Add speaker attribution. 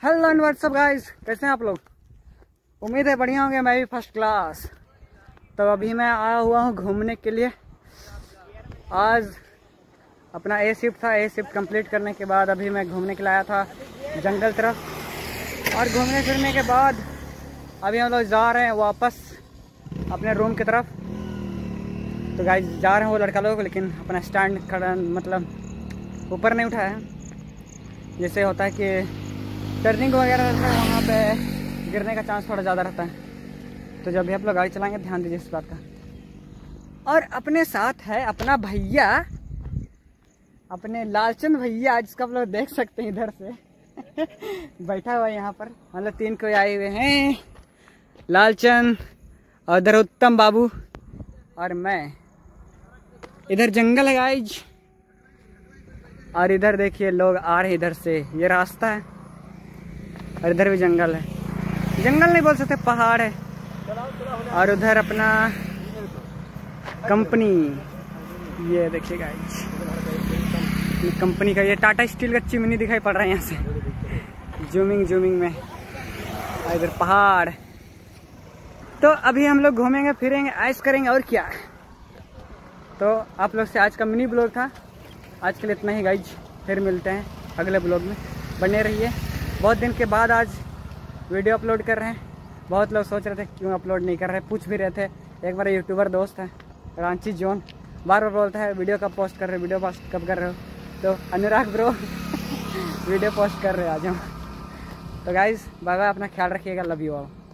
Speaker 1: Hello and WhatsApp guys, कैसे हैं आप लोग। उम्मीद है बढ़िया होंगे, मैं भी फर्स्ट क्लास। तो अभी मैं आया हुआ हूँ घूमने के लिए। आज अपना ए शिफ्ट था, ए शिफ्ट कंप्लीट करने के बाद अभी मैं घूमने के लिए आया था जंगल तरफ। और घूमने फिरने के बाद अभी हम लोग जा रहे हैं वापस अपने रूम की तरफ। तो गाइस जा रहे हैं वो लड़का लोग, लेकिन अपना स्टैंड खड़ा मतलब ऊपर नहीं उठाया है। जैसे होता है कि टर्निंग वगैरह रहता है, वहाँ पे गिरने का चांस थोड़ा ज़्यादा रहता है। तो जब भी आप लोग गाड़ी चलाएंगे ध्यान दीजिए इस बात का। और अपने साथ है अपना भैया, अपने लालचंद भैया, जिसका आप लोग देख सकते हैं इधर से बैठा हुआ है यहाँ पर। मतलब 3 कोई आए हुए हैं, लालचंद और इधर उत्तम बाबू और मैं। इधर जंगल है गाइज, और इधर देखिए लोग आ रहे हैं इधर से, ये रास्ता है। और इधर भी जंगल है, जंगल नहीं बोल सकते, पहाड़ है। और उधर अपना कंपनी, ये देखिए गाइस कंपनी का ये टाटा स्टील का चिमनी दिखाई पड़ रहा है यहाँ से जूमिंग में। और इधर पहाड़। तो अभी हम लोग घूमेंगे फिरेंगे, ऐश करेंगे और क्या। तो आप लोग से आज का मिनी ब्लॉग था, आज के लिए इतना ही गाइज। फिर मिलते हैं अगले ब्लॉग में, बने रहिए। बहुत दिन के बाद आज वीडियो अपलोड कर रहे हैं। बहुत लोग सोच रहे थे क्यों अपलोड नहीं कर रहे, पूछ भी रहे थे। एक बार यूट्यूबर दोस्त है रांची जोन, बार बार बोलता है वीडियो कब पोस्ट कर रहे हो, वीडियो पोस्ट कब कर रहे हो। तो अनुराग ब्रो वीडियो पोस्ट कर रहे हो आज हम। तो गाइज़ बाय बाय, अपना ख्याल रखिएगा, लव यू ऑल।